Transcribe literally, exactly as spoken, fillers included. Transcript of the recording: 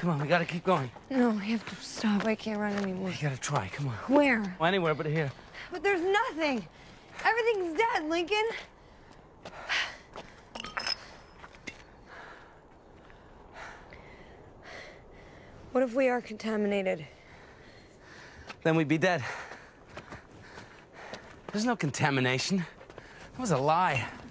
Come on, we gotta keep going. No, we have to stop. I can't run anymore. You gotta try, come on. Where? Well, anywhere but here. But there's nothing. Everything's dead, Lincoln. What if we are contaminated? Then we'd be dead. There's no contamination. That was a lie.